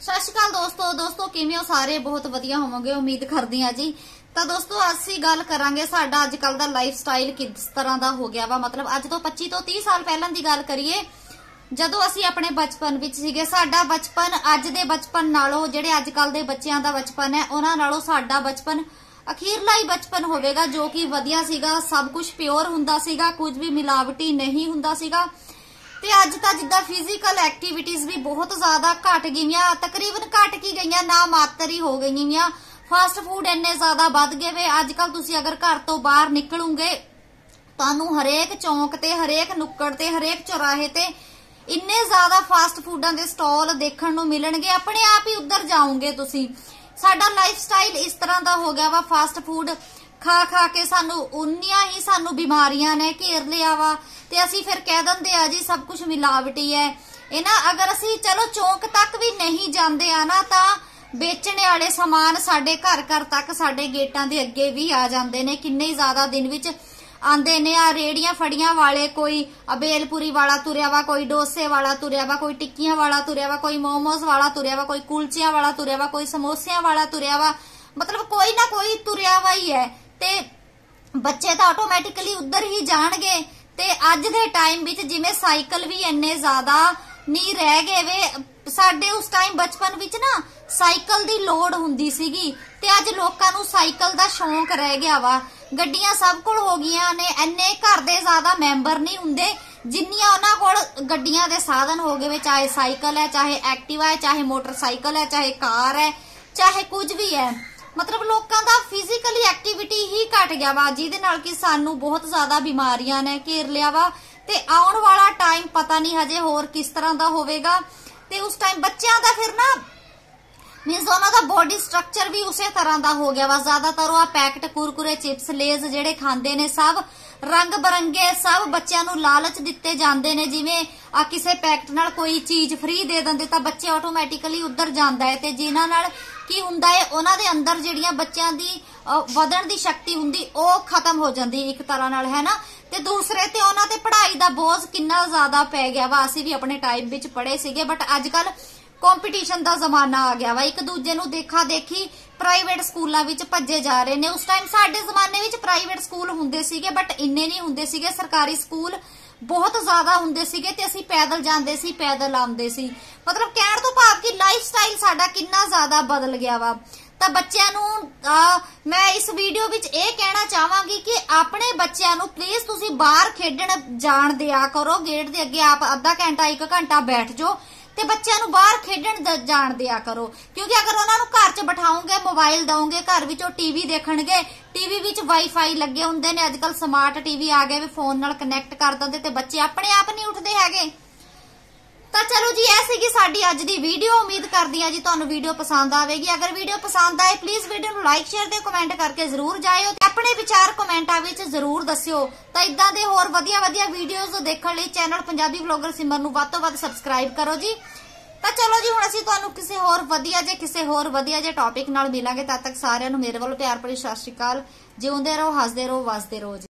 सत श्री अकाल दोस्तों किवें हो सारे बहुत वधिया होवोगे उम्मीद करदी हां जी। तो दोस्तों असीं गल करांगे साडा अजकल दा लाइफ स्टाइल किस तरह दा हो गया वा। मतलब अज तो 25 तो 30 साल पहलां दी गल करिए जदों असीं अपने बचपन विच सीगे। साडा बचपन अज दे बचपन नालों जिहड़े अजकल दे बच्चियां दा बचपन है उहनां नालों साडा बचपन अखीरला ही बचपन होवेगा जो कि वधिया सीगा। सब कुछ प्योर हुंदा सीगा, कुछ भी मिलावटी नहीं हुंदा सीगा। ते अज तां जिद्दां फिजिकल एक्टिविटीज भी बहुत ज्यादा घट गईयां, तकरीबन घट की गईयां, ना मात्र ही हो गईयां। फास्ट फूड इन्ने ज्यादा वध गए वे। अजकल तुसीं अगर घर तो बाहर निकलोगे तुहानूं हरेक चौंक ते हरेक नुक्कड़ ते हरेक चौराहे ते इन्ने ज्यादा फास्ट फूडां दे स्टॉल देखण नूं मिलणगे, अपने आप ही उधर जाओगे तुसीं। साडा लाइफ स्टाइल इस तरह दा हो गया वा। फास्ट फूड खा खा के सानू उन्नियां ही सानू बीमारियां ने घेर लिया वा ते असीं फिर कह दिंदे आ जी सब कुछ मिलावटी है। इना अगर असीं चलो चौंक तक भी नहीं जांदे आ ना तां बेचने वाले समान साडे घर घर तक साडे गेटां दे अगे भी आ जांदे ने। किन्ने ही ज्यादा दिन विच आंदे ने। आ रेड़ियां फड़ियां वाले, कोई अबेलपुरी वाला तुरिया वा, कोई डोसे वाला तुरिया वा, कोई टिक्कियां वाला तुरिया वा, कोई मोमोज वाला तुरिया वा, कोई कुलचियां वाला तुरिया वा, कोई समोसियां वाला तुरिया वा। मतलब कोई ना कोई तुरिया वा ही है ते बच्चे तो ऑटोमैटिकली उधर ही जाणगे। ते अज दे टाइम विच जिवें साइकिल भी इन्ने ज्यादा नहीं रह गए वे। साडे उस टाइम बचपन विच ना साइकिल दी लोड़ हुंदी सीगी ते अज लोकां नूं साइकिल दा शौक रह गया वा। गड्डियां सब कोल हो गईयां ने, इन्ने घर दे ज्यादा मैंबर नहीं हुंदे जिन्नियां उन्हां कोल गड्डियां दे साधन हो गए वे। चाहे साइकिल है, चाहे एक्टिवा है, चाहे मोटरसाइकिल है, चाहे कार है, चाहे कुछ भी है। मतलब लोकां दा फिजिकली एक्टिविटी ही घट गया वा जिहदे नाल कि सानू बहुत ज्यादा बीमारियां ने घेर लिया वा। ते आउण वाला टाइम पता नहीं हजे होर किस तरह दा होवेगा। ते उस टाइम बच्चियां दा फिर ना मीनस उन्हां दा बॉडी स्ट्रक्चर भी उसे तरह दा हो गया वा। ज्यादातर वो पैकेट कुरकुरे चिप्स लेज जिहड़े खांदे ने सब रंग बरंगे, सब बच्चियां नूं लालच दिते जांदे ने। जिवें आ किसे पैकेट नाल कोई चीज फ्री दे दिंदे तां बच्चे ऑटोमैटिकली उधर जांदा है ते जिन्हां नाल की हुंदा है उन्हां दे अंदर जिहड़ियां बच्चियां दी वधण दी शक्ति हुंदी ओ खत्म हो जांदी एक तरह नाल, है ना। ते दूसरे ते उन्हां ते पढ़ाई दा बोझ किन्ना ज्यादा पै गया वा। असीं भी अपने टाइम विच पढ़े सीगे बट अजकल कंपीटीशन दा जमाना आ गया वा। एक दूजे नूं देखा देखी प्राइवेट स्कूलां विच भज्जे जा रहे ने। उस टाइम साडे जमाने विच प्राइवेट स्कूल हुंदे सीगे बट इन्ने नहीं हुंदे सीगे। सरकारी स्कूल बहुत ज्यादा हुंदे सीगे ते असीं पैदल जांदे सी, पैदल आउंदे सी। मतलब कहण तो भाव कि लाइफ स्टाइल साडा किन्ना ज्यादा बदल गया वा। तां बच्चियां नूं मैं इस वीडियो विच इह कहना चाहांगी कि अपने बच्चियां नूं प्लीज तुसीं बाहर खेडण जाण दिया करो। गेट दे अगे आप आधा घंटा 1 घंटा बैठ जाओ ते बच्चियां नूं बाहर खेडण जाण दिया करो। क्योंकि अगर उन्हां नूं घर च बिठाओगे, मोबाइल दोगे, घर विचों टीवी देखणगे, टीवी विच वाईफाई लगे हुंदे ने। अजकल स्मार्ट टीवी आ गए वे, फोन नाल कनैक्ट कर दिंदे ते बच्चे अपने आप नहीं उठदे हैगे। ਤਾਂ चलो जी ਇਹ ਸੀਗੀ ਸਾਡੀ ਅੱਜ ਦੀ ਵੀਡੀਓ। ਉਮੀਦ ਕਰਦੀ ਆ ਜੀ ਤੁਹਾਨੂੰ ਵੀਡੀਓ ਪਸੰਦ ਆਵੇਗੀ। ਅਗਰ ਵੀਡੀਓ ਪਸੰਦ ਆਏ ਪਲੀਜ਼ ਵੀਡੀਓ ਨੂੰ ਲਾਈਕ ਸ਼ੇਅਰ ਤੇ ਕਮੈਂਟ ਕਰਕੇ ਜ਼ਰੂਰ ਜਾਇਓ ਤੇ ਆਪਣੇ ਵਿਚਾਰ ਕਮੈਂਟਾਂ ਵਿੱਚ ਜ਼ਰੂਰ ਦੱਸਿਓ। ਤਾਂ ਇਦਾਂ ਦੇ ਹੋਰ ਵਧੀਆ ਵੀਡੀਓਜ਼ ਦੇਖਣ ਲਈ ਚੈਨਲ ਪੰਜਾਬੀ ਵਲੌਗਰ ਸਿਮਰ ਨੂੰ ਵੱਧ ਤੋਂ ਵੱਧ ਸਬਸਕ੍ਰਾਈਬ ਕਰੋ ਜੀ। ਤਾਂ ਚਲੋ ਜੀ ਹੁਣ ਅਸੀਂ ਤੁਹਾਨੂੰ ਕਿਸੇ ਹੋਰ ਵਧੀਆ ਜੇ ਟੌਪਿਕ ਨਾਲ ਮਿਲਾਂਗੇ। ਤਦ ਤੱਕ ਸਾਰਿਆਂ ਨੂੰ ਮੇਰੇ ਵੱਲੋਂ ਪਿਆਰ ਭਰੀ ਸਤਿ ਸ਼੍ਰੀ ਅਕਾਲ। ਜਿਉਂਦੇ ਰਹੋ, ਹੱਸਦੇ ਰਹੋ, ਵਸਦੇ ਰਹੋ ਜੀ।